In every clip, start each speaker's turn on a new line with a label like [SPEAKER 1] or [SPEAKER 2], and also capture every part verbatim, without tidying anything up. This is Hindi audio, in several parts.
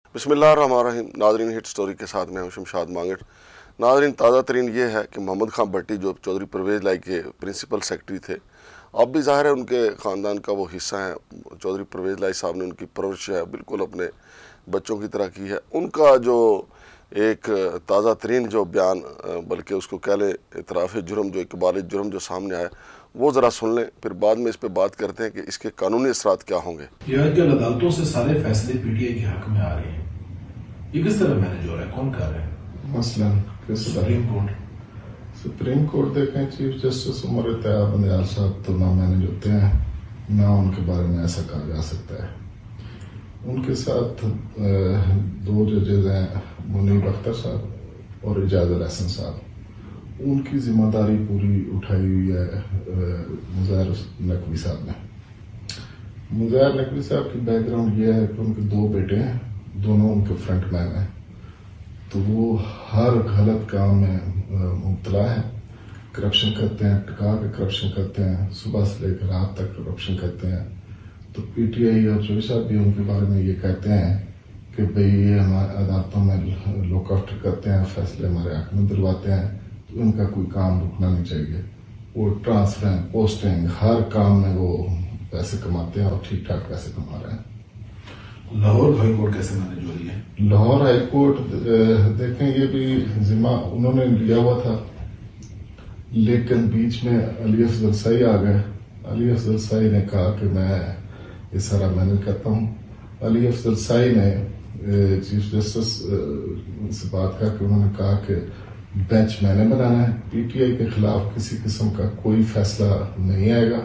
[SPEAKER 1] बिस्मिल्लाहिर्रहमानिर्रहीम। नाजरीन, हिट स्टोरी के साथ में हूं शमशाद मांगट। नाजरीन, ताज़ा तरीन ये है कि मोहम्मद खान भट्टी जो चौधरी परवेज़ लाई के प्रिंसिपल सेक्रेटरी थे, अब भी ज़ाहिर है उनके ख़ानदान का वो हिस्सा है। चौधरी परवेज़ लाई साहब ने उनकी परवरिश है बिल्कुल अपने बच्चों की तरह की है। उनका जो एक ताज़ा तरीन जो बयान, बल्कि उसको कह लें इतराफ़ जुर्म, जो इकबाल जुर्म जो सामने आया, वो ज़रा सुन लें, फिर बाद में इस पर बात करते हैं कि इसके कानूनी असरात क्या होंगे।
[SPEAKER 2] अदालतों से सारे फैसले पीटीआई के हक में आ रहे हैं, ये किस तरह मैनेज हो रहा है, कौन कर रहा है?
[SPEAKER 3] मसलन
[SPEAKER 2] सुप्रीम कोर्ट
[SPEAKER 3] सुप्रीम कोर्ट देखें, चीफ जस्टिस उमर इत्तेहाद बंदयाल साहब तो ना मैनेज होते हैं, ना उनके बारे में ऐसा कहा जा सकता है। उनके साथ दो जजेज हैं, मुनीब अख्तर साहब और इजाजुल हसन साहब। उनकी जिम्मेदारी पूरी उठाई हुई है मुज़ाहिर नकवी साहब ने। मुज़ाहिर नकवी साहब की बैकग्राउंड ये है कि उनके दो बेटे हैं, दोनों उनके फ्रंट मैन हैं, तो वो हर गलत काम में मुब्तला है। करप्शन करते हैं, टिका के करप्शन करते हैं, सुबह से लेकर रात तक करप्शन करते हैं। तो पीटीआई और चौधरी साहब भी उनके बारे में ये कहते हैं कि भाई ये हमारे अदालतों में लुक आफ्टर करते हैं, फैसले हमारे हक में दिलवाते हैं, तो इनका कोई काम रुकना नहीं चाहिए। वो ट्रांसफर, पोस्टिंग, हर काम में वो पैसे कमाते हैं और ठीक ठाक पैसे कमा रहे हैं।
[SPEAKER 2] लाहौर हाई कोर्ट कैसे मैनेज हो रही है?
[SPEAKER 3] लाहौर हाई कोर्ट देखें, ये भी जिम्मा उन्होंने लिया हुआ था, लेकिन बीच में अली अफजल सही आ गए। अली अफजल सही ने कहा कि मैं ये सारा मैनेज करता हूँ। अली अफजल सही ने चीफ जस्टिस से बात करके उन्होंने कहा कि बेंच मैंने बनाना है, पीटीआई के खिलाफ किसी किस्म का कोई फैसला नहीं आएगा,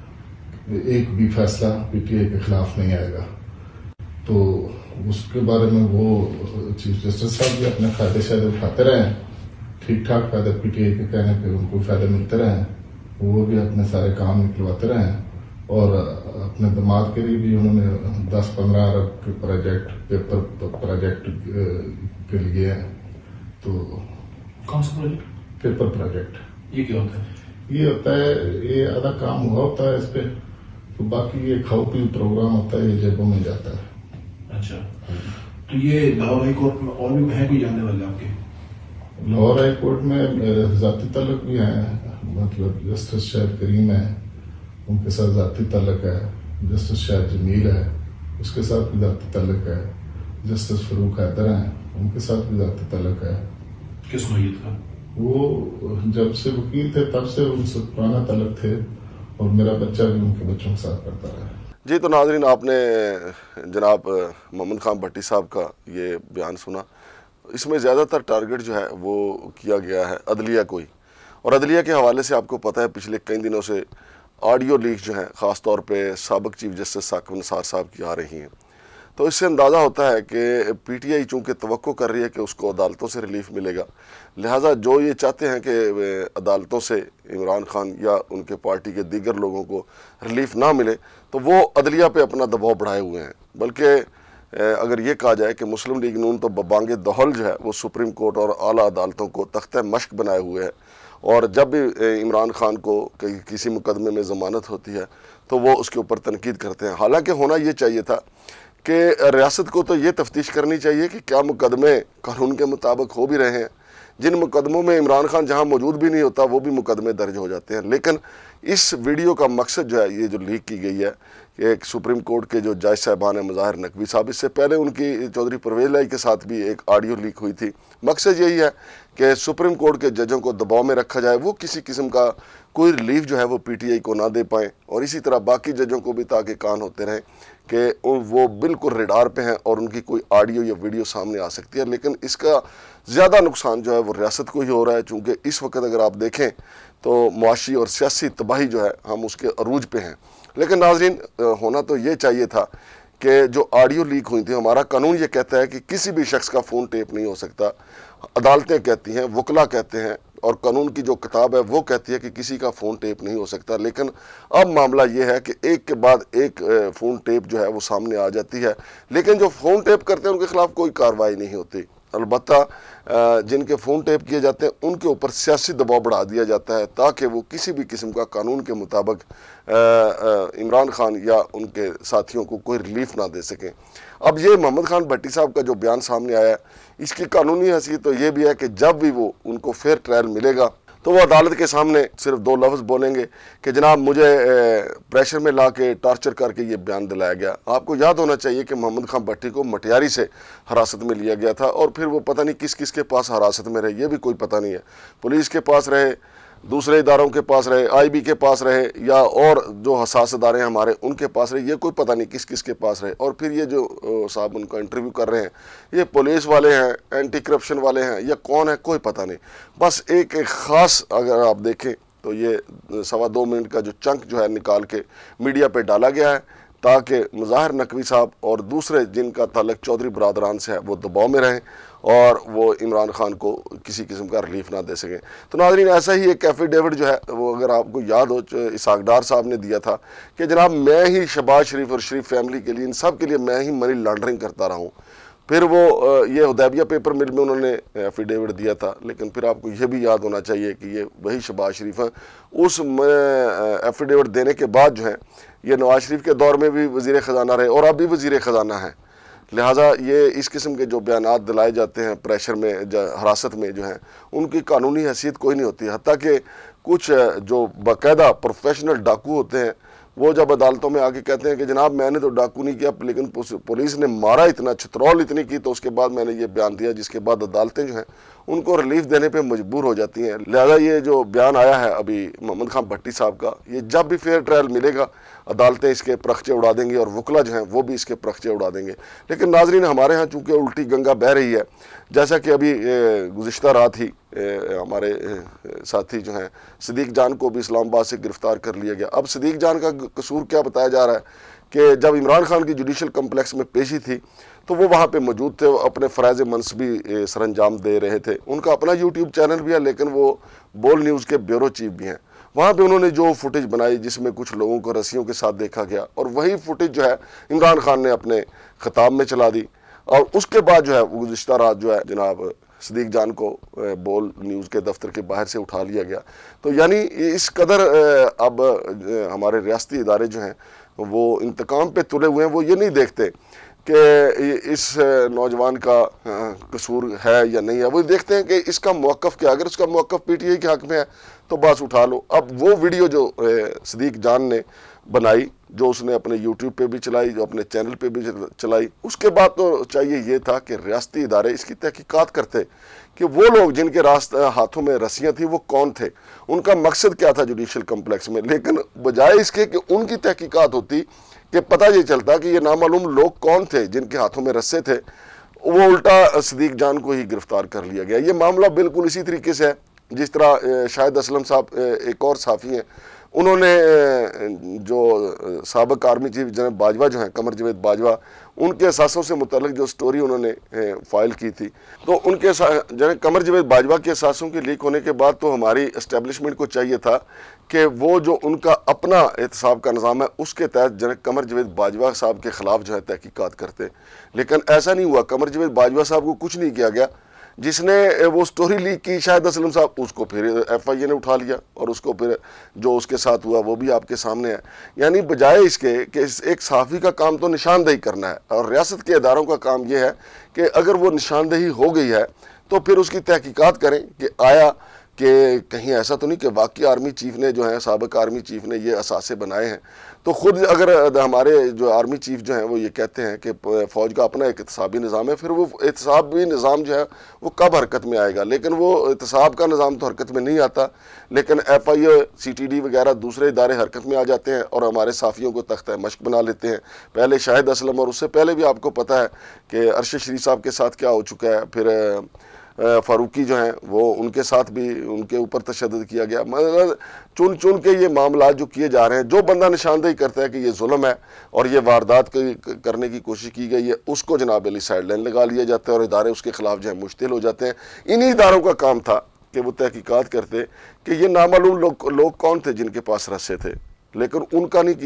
[SPEAKER 3] एक भी फैसला पीटीआई के खिलाफ नहीं आएगा। तो उसके बारे में वो चीफ जस्टिस साहब भी अपने फायदे शायद उठाते रहे, ठीक ठाक फायदे पीटीआई के कहने पे उनको फायदे मिलते रहे, वो भी अपने सारे काम निकलवाते रहे। और अपने दामाद के लिए भी उन्होंने दस पंद्रह अरब के प्रोजेक्ट पेपर प्रोजेक्ट के लिए, तो
[SPEAKER 2] कौन सा प्रोजेक्ट?
[SPEAKER 3] Paper project.
[SPEAKER 2] ये क्या होता है?
[SPEAKER 3] ये होता है, ये आधा काम हुआ होता है इस पे, तो बाकी ये खाओ पी प्रोग्राम होता है, ये जेबों में जाता है।
[SPEAKER 2] अच्छा, तो ये लाहौर हाई कोर्ट में और भी है कोई जानने वाले आपके?
[SPEAKER 3] लाहौर हाई कोर्ट में जाती तल्लक भी हैं, मतलब जस्टिस शाहिद करीम है, उनके साथ जाती तल्लक है। जस्टिस शाहिद जमील है, उसके साथ भी जाती तल्लक है। जस्टिस फरूक हैदर हैं, उनके साथ भी जाती तल्लक है।
[SPEAKER 2] किस नौयत का?
[SPEAKER 3] वो जब से वकील थे तब से उनसे पुराना तल्लक थे, और मेरा बच्चा भी उनके बच्चों के साथ पढ़ता रहा।
[SPEAKER 1] जी, तो नाजरीन, आपने जनाब मोहम्मद खान भट्टी साहब का ये बयान सुना। इसमें ज़्यादातर टारगेट जो है वो किया गया है अदलिया को ही, और अदलिया के हवाले से आपको पता है पिछले कई दिनों से ऑडियो लीक जो हैं ख़ास तौर पे साबिक़ चीफ जस्टिस साकिब निसार साहब की आ रही हैं। तो इससे अंदाज़ा होता है कि पीटीआई चूँकि तवक्को कर रही है कि उसको अदालतों से रिलीफ मिलेगा, लिहाजा जो ये चाहते हैं कि अदालतों से इमरान खान या उनके पार्टी के दीगर लोगों को रिलीफ ना मिले, तो वो अदलिया पे अपना दबाव बढ़ाए हुए हैं। बल्कि अगर ये कहा जाए कि मुस्लिम लीग नून तो बबांगे दहल जो है वो सुप्रीम कोर्ट और आला अदालतों को तख्ते मश्क बनाए हुए है, और जब भी इमरान खान को किसी मुकदमे में ज़मानत होती है तो वो उसके ऊपर तनकीद करते हैं। हालांकि होना ये चाहिए था कि रियासत को तो ये तफ्तीश करनी चाहिए कि क्या मुकदमे कानून के मुताबिक हो भी रहे हैं। जिन मुकदमों में इमरान खान जहां मौजूद भी नहीं होता वो भी मुकदमे दर्ज हो जाते हैं। लेकिन इस वीडियो का मकसद जो है, ये जो लीक की गई है कि एक सुप्रीम कोर्ट के जो जज साहबान है मुज़ाहिर नकवी साहब, इससे पहले उनकी चौधरी परवेज़ लाई के साथ भी एक ऑडियो लीक हुई थी। मकसद यही है कि सुप्रीम कोर्ट के जजों को दबाव में रखा जाए, वो किसी किस्म का कोई रिलीफ जो है वो पीटीआई को ना दे पाएँ, और इसी तरह बाकी जजों को भी ताकि कान होते रहें कि वो बिल्कुल रेडार पे हैं और उनकी कोई ऑडियो या वीडियो सामने आ सकती है। लेकिन इसका ज़्यादा नुकसान जो है वो रियासत को ही हो रहा है, चूँकि इस वक्त अगर आप देखें तो मुआशी और सियासी तबाही जो है हम उसके अरूज पे हैं। लेकिन नाजरीन, होना तो ये चाहिए था कि जो ऑडियो लीक हुई थी, हमारा कानून ये कहता है कि किसी भी शख्स का फ़ोन टेप नहीं हो सकता, अदालतें कहती हैं, वकला कहते हैं, और कानून की जो किताब है वो कहती है कि किसी का फ़ोन टेप नहीं हो सकता। लेकिन अब मामला ये है कि एक के बाद एक फ़ोन टेप जो है वो सामने आ जाती है, लेकिन जो फ़ोन टेप करते हैं उनके खिलाफ कोई कार्रवाई नहीं होती। अलबत्ता जिनके फ़ोन टेप किए जाते हैं उनके ऊपर सियासी दबाव बढ़ा दिया जाता है ताकि वो किसी भी किस्म का कानून के मुताबिक इमरान खान या उनके साथियों को कोई रिलीफ ना दे सकें। अब ये मोहम्मद खान भट्टी साहब का जो बयान सामने आया, इसकी कानूनी हैसियत तो ये भी है कि जब भी वो उनको फेयर ट्रायल मिलेगा तो वो अदालत के सामने सिर्फ दो लफ्ज़ बोलेंगे कि जनाब मुझे प्रेशर में ला के टॉर्चर करके ये बयान दिलाया गया। आपको याद होना चाहिए कि मोहम्मद खान भट्टी को मटियारी से हिरासत में लिया गया था और फिर वो पता नहीं किस किस के पास हिरासत में रहे, ये भी कोई पता नहीं है। पुलिस के पास रहे, दूसरे इदारों के पास रहे, आई बी के पास रहे, या और जो हसास इदारे हैं हमारे उनके पास रहे, ये कोई पता नहीं किस किस के पास रहे। और फिर ये जो साहब उनका इंटरव्यू कर रहे हैं, ये पुलिस वाले हैं, एंटी करप्शन वाले हैं, या कौन है कोई पता नहीं। बस एक एक ख़ास अगर आप देखें तो ये सवा दो मिनट का जो चंक जो है निकाल के मीडिया पे डाला गया है ताकि मुज़ाहिर नकवी साहब और दूसरे जिनका ताल्लुक चौधरी बरादरान से है वो दबाव में रहें और वो इमरान खान को किसी किस्म का रिलीफ ना दे सकें। तो नाज़रीन, ऐसा ही एक एफिडेविट जो है वो अगर आपको याद हो इसाक डार साहब ने दिया था कि जनाब मैं ही शहबाज शरीफ और शरीफ फैमिली के लिए, इन सब के लिए मैं ही मनी लॉन्ड्रिंग करता रहा हूँ। फिर वो ये हुदैबिया पेपर मिल में उन्होंने एफिडेविट दिया था, लेकिन फिर आपको ये भी याद होना चाहिए कि ये वही शहबाज शरीफ है। उस एफिडेविट देने के बाद जो है ये नवाज शरीफ के दौर में भी वज़ीर ख़जाना रहे और अब भी वज़ीर ख़जाना है। लिहाजा ये इस किस्म के जो बयानात दिलाए जाते हैं प्रेशर में, हिरासत में जो हैं, उनकी कानूनी हैसियत कोई नहीं होती। हत्ता कि कुछ जो बाकायदा प्रोफेशनल डाकू होते हैं वो जब अदालतों में आके कहते हैं कि जनाब मैंने तो डाकू नहीं किया, लेकिन पुलिस ने मारा इतना, छतरौल इतनी की, तो उसके बाद मैंने ये बयान दिया, जिसके बाद अदालतें जो हैं उनको रिलीफ देने पे मजबूर हो जाती हैं। लिहाजा ये जो बयान आया है अभी मोहम्मद खान भट्टी साहब का, ये जब भी फेयर ट्रायल मिलेगा अदालतें इसके प्रख्चे उड़ा देंगी और वकला जो हैं वो भी इसके प्रख्चे उड़ा देंगे। लेकिन नाजरीन, हमारे यहाँ चूँकि उल्टी गंगा बह रही है, जैसा कि अभी गुज़िश्ता रात ही हमारे साथी जो हैं सदीक जान को भी इस्लामाबाद से गिरफ़्तार कर लिया गया। अब सदीक जान का कसूर क्या बताया जा रहा है कि जब इमरान खान की जुडिशल कम्प्लेक्स में पेशी थी तो वो वहाँ पे मौजूद थे, वो अपने फ़राइज़ मनसबी सरअंजाम दे रहे थे। उनका अपना यूट्यूब चैनल भी है, लेकिन वो बोल न्यूज़ के ब्यूरो चीफ भी हैं। वहाँ पे उन्होंने जो फुटेज बनाई जिसमें कुछ लोगों को रस्सियों के साथ देखा गया, और वही फुटेज जो है इमरान खान ने अपने खिताब में चला दी, और उसके बाद जो है वो गुज़िश्ता रात जो है जनाब सदीक जान को बोल न्यूज़ के दफ्तर के बाहर से उठा लिया गया। तो यानी इस कदर अब हमारे रियासती इदारे जो हैं वो इंतकाम पे तुले हुए हैं। वो ये नहीं देखते कि इस नौजवान का कसूर है या नहीं है, वो देखते हैं कि इसका मौक़िफ़ क्या। अगर उसका मौक़िफ़ पीटीआई के हक़ में है तो बस उठा लो। अब वो वीडियो जो सदीक जान ने बनाई, जो उसने अपने यूट्यूब पे भी चलाई, जो अपने चैनल पे भी चलाई, उसके बाद तो चाहिए ये था कि रियासती इदारे इसकी तहकीकात करते कि वो लोग जिनके रास्ते हाथों में रस्सियाँ थी वो कौन थे, उनका मकसद क्या था जुडिशल कम्प्लेक्स में। लेकिन बजाय इसके कि उनकी तहकीकात होती कि पता ये चलता कि ये नामालूम लोग कौन थे जिनके हाथों में रस्से थे, वो उल्टा सदीक जान को ही गिरफ्तार कर लिया गया। ये मामला बिल्कुल इसी तरीके से है जिस तरह शाहिद असलम साहब एक और साफ़ी हैं, उन्होंने जो साबिक आर्मी चीफ जनरल बाजवा जो हैं, कमर जवेद बाजवा, उनके असासों से मुतल्लिक जो स्टोरी उन्होंने फाइल की थी, तो उनके जनरल कमर जवेद बाजवा के असासों के लीक होने के बाद तो हमारी इस्टेब्लिशमेंट को चाहिए था कि वो जो उनका अपना एहतसाब का निज़ाम है उसके तहत जनरल कमर जवेद बाजवा साहब के ख़िलाफ़ जो है तहकीकात करते, लेकिन ऐसा नहीं हुआ। कमर जवेद बाजवा साहब को कुछ नहीं किया गया। जिसने वो स्टोरी लीक की शाहिद असलम साहब, उसको फिर एफ आई ए ने उठा लिया और उसको फिर जो उसके साथ हुआ वो भी आपके सामने है। यानी बजाय इसके कि एक सहाफ़ी का काम तो निशानदेही करना है और रियासत के इदारों का काम ये है कि अगर वो निशानदेही हो गई है तो फिर उसकी तहकीकात करें कि आया कि कहीं ऐसा तो नहीं कि वाकई आर्मी चीफ ने जो है साबिक आर्मी चीफ ने ये असासे बनाए हैं। तो ख़ुद अगर हमारे जो आर्मी चीफ जो हैं वो ये कहते हैं कि फ़ौज का अपना एक एहतसाबी निज़ाम है, फिर वो एहतसाबी निज़ाम जो है वो कब हरकत में आएगा। लेकिन वो एहतसाब का निज़ाम तो हरकत में नहीं आता, लेकिन F I A, C T D वगैरह दूसरे इदारे हरकत में आ जाते हैं और हमारे साफ़ियों को तख्ता मश्क बना लेते हैं। पहले शाहिद असलम और उससे पहले भी आपको पता है कि अरशद शरीफ साहब के साथ क्या हो चुका है, फिर फ़ारूकी जो हैं वो उनके साथ भी उनके ऊपर तशद्दुद किया गया। मतलब चुन चुन के ये मामला जो किए जा रहे हैं, जो बंदा निशानदेही करता है कि ये जुल्म है और ये वारदात करने की कोशिश की गई है, उसको जनाब अली साइड लाइन लगा लिया जाता है और इदारे उसके ख़िलाफ़ जो है मुश्तिल हो जाते हैं। इन्हीं इदारों का काम था कि वो तहकीकात करते कि ये नामालूम लोग लोग कौन थे जिनके पास रस्से थे, लेकिन उनका नहीं किया।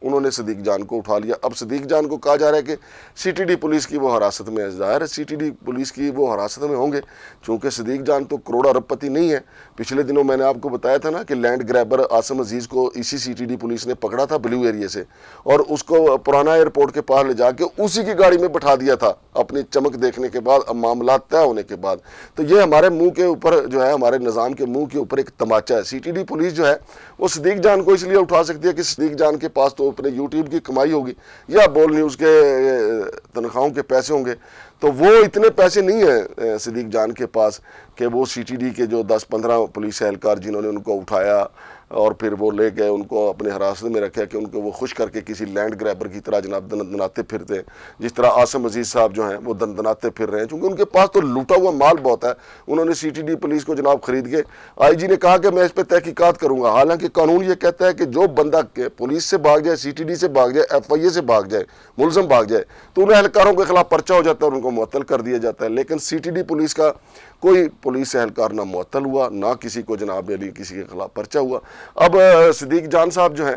[SPEAKER 1] उन्होंने सदीक जान को उठा लिया। अब सदीक जान को कहा जा रहा है कि सीटीडी पुलिस की वो हिरासत में है। ज़ाहिर है सीटीडी पुलिस की वो हिरासत में होंगे, चूँकि सदीक जान तो करोड़ अरबपति नहीं है। पिछले दिनों मैंने आपको बताया था ना कि लैंड ग्रैबर आसिम अजीज़ को इसी सीटीडी पुलिस ने पकड़ा था ब्लू एरिया से, और उसको पुराना एयरपोर्ट के पास ले जाके उसी की गाड़ी में बैठा दिया था अपनी चमक देखने के बाद, अब मामला तय होने के बाद। तो ये हमारे मुंह के ऊपर जो है, हमारे निज़ाम के मुंह के ऊपर एक तमाचा है। सीटीडी पुलिस जो है वो सदीक जान को इसलिए उठा सकती है कि सदीक जान के पास तो अपने यूट्यूब की कमाई होगी या बोल न्यूज़ के तनख्वाहों के पैसे होंगे, तो वो इतने पैसे नहीं है सदीक जान के पास कि वो सीटीडी के जो दस पंद्रह पुलिस एहलकार जिन्होंने उनको उठाया और फिर वो ले गए, उनको अपने हिरासत में रखा कि उनको वो खुश करके किसी लैंड ग्रैबर की तरह जनाब दनदनाते फिरते हैं, जिस तरह आसिम अजीज़ साहब जो हैं वो दनदनाते फिर रहे हैं, क्योंकि उनके पास तो लूटा हुआ माल बहुत है। उन्होंने सीटीडी पुलिस को जनाब खरीद के, आईजी ने कहा कि मैं इस पर तहकीकात करूँगा, हालांकि कानून ये कहता है कि जो बंदा पुलिस से भाग जाए, सीटीडी से भाग जाए, एफ आई ए से भाग जाए, मुलजम भाग जाए, तो उन एहलकारों के खिलाफ पर्चा हो जाता है और उनको मुअत्तल कर दिया जाता है। लेकिन सीटीडी पुलिस का कोई पुलिस एहलकार ना मुअत्तल हुआ, ना किसी को जनाब अली किसी के खिलाफ पर्चा हुआ। अब सदीक जान साहब जो है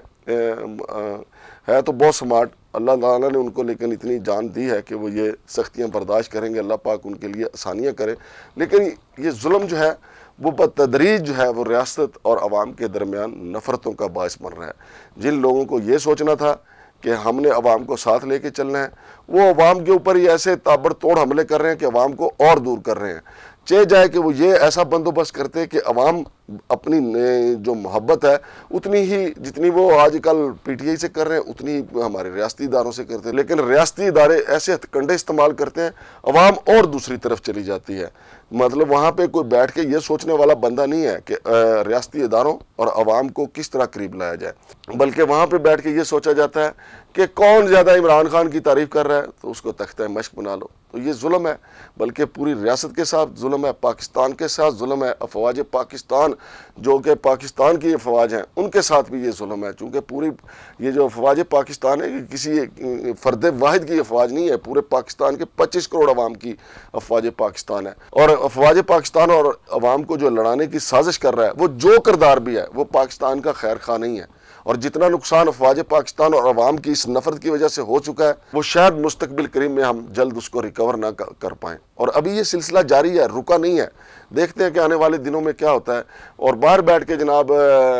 [SPEAKER 1] है तो बहुत स्मार्ट, अल्लाह ताला ने उनको लेकिन इतनी जान दी है कि वो ये सख्तियाँ बर्दाश्त करेंगे, अल्लाह पाक उनके लिए आसानियाँ करे। लेकिन ये जुल्म जो है वो बतदरीज जो है वो रियासत और अवाम के दरमियान नफ़रतों का बायस बन रहा है। जिन लोगों को ये सोचना था कि हमने अवाम को साथ लेके चलना है, वो अवाम के ऊपर ही ऐसे ताबड़तोड़ हमले कर रहे हैं कि अवाम को और दूर कर रहे हैं। चाहे जाए कि वो ये ऐसा बंदोबस्त करते हैं कि अवाम अपनी जो मोहब्बत है उतनी ही जितनी वो आजकल पीटीआई से कर रहे हैं उतनी ही हमारे रियासती इदारों से करते हैं, लेकिन रियासती इदारे ऐसे हथकंडे इस्तेमाल करते हैं, अवाम और दूसरी तरफ चली जाती है। मतलब वहाँ पे कोई बैठ के ये सोचने वाला बंदा नहीं है कि रियासती इदारों और अवाम को किस तरह करीब लाया जाए, बल्कि वहाँ पे बैठ के ये सोचा जाता है कि कौन ज़्यादा इमरान खान की तारीफ़ कर रहा है तो उसको तख्ता मश्क बना लो। तो ये जुल्म है, बल्कि पूरी रियासत के साथ जुल्म है, पाकिस्तान के साथ जुल्म है, अफवाज पाकिस्तान जो कि पाकिस्तान की अफवाज हैं उनके साथ भी ये जुल्म है। चूँकि पूरी ये जो अफवाज पाकिस्तान है किसी फ़र्द वाहिद की अफवाज नहीं है, पूरे पाकिस्तान के पच्चीस करोड़ अवाम की अफवाज पाकिस्तान है। और अफवाज पाकिस्तान और अवाम को जो लड़ाने की साजिश कर रहा है वो जो किरदार भी है वो पाकिस्तान का खैर खा नहीं है। और जितना नुकसान अफवाज पाकिस्तान और अवाम की इस नफरत की वजह से हो चुका है वो शायद मुस्तकबिल करीब में हम जल्द उसको रिकवर ना कर पाएँ। और अभी ये सिलसिला जारी है, रुका नहीं है। देखते हैं कि आने वाले दिनों में क्या होता है। और बाहर बैठ के जनाब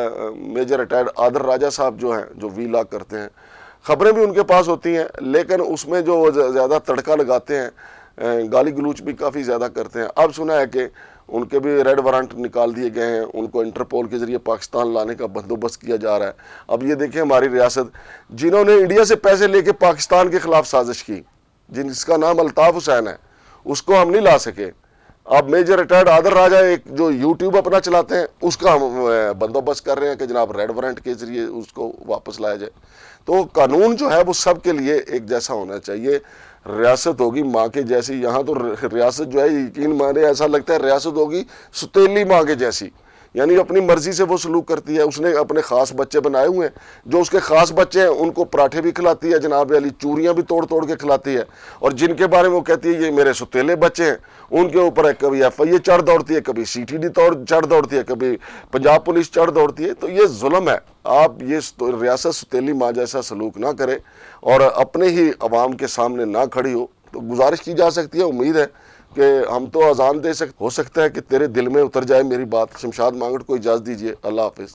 [SPEAKER 1] मेजर रिटायर्ड आदर राजा साहब जो हैं, जो वी लॉग करते हैं, ख़बरें भी उनके पास होती हैं, लेकिन उसमें जो ज़्यादा तड़का लगाते हैं, गाली गलूच भी काफ़ी ज़्यादा करते हैं। अब सुना है कि उनके भी रेड वारंट निकाल दिए गए हैं, उनको इंटरपोल के ज़रिए पाकिस्तान लाने का बंदोबस्त किया जा रहा है। अब ये देखें हमारी रियासत जिन्होंने इंडिया से पैसे लेके पाकिस्तान के ख़िलाफ़ साजिश की, जिसका नाम अल्ताफ़ हुसैन है, उसको हम नहीं ला सके। अब मेजर रिटायर्ड आदर राजा एक जो यूट्यूब अपना चलाते हैं उसका हम बंदोबस्त कर रहे हैं कि जनाब रेड वारंट के ज़रिए उसको वापस लाया जाए। तो कानून जो है वो सब के लिए एक जैसा होना चाहिए। रियासत होगी माँ के जैसी, यहाँ तो रियासत जो है यकीन माने ऐसा लगता है रियासत होगी सुतेली माँ के जैसी, यानी अपनी मर्जी से वो सलूक करती है। उसने अपने ख़ास बच्चे बनाए हुए हैं, जो उसके ख़ास बच्चे हैं उनको पराठे भी खिलाती है जनाब अली, चूरियाँ भी तोड़ तोड़ के खिलाती है। और जिनके बारे में वो कहती है ये मेरे सुतेले बच्चे हैं, उनके ऊपर कभी एफ आई ए चढ़ दौड़ती है, कभी सी टी डी तोड़ चढ़ दौड़ती है, कभी पंजाब पुलिस चढ़ दौड़ती है। तो ये जुल्म है। आप ये रियासत सुतेली माँ जैसा सलूक ना करें और अपने ही अवाम के सामने ना खड़ी हो। तो गुजारिश की जा सकती है, उम्मीद है कि हम तो अजान दे सकते, हो सकता है कि तेरे दिल में उतर जाए मेरी बात। शमशाद मांगड़ को इजाज़त दीजिए। अल्लाह हाफिज़।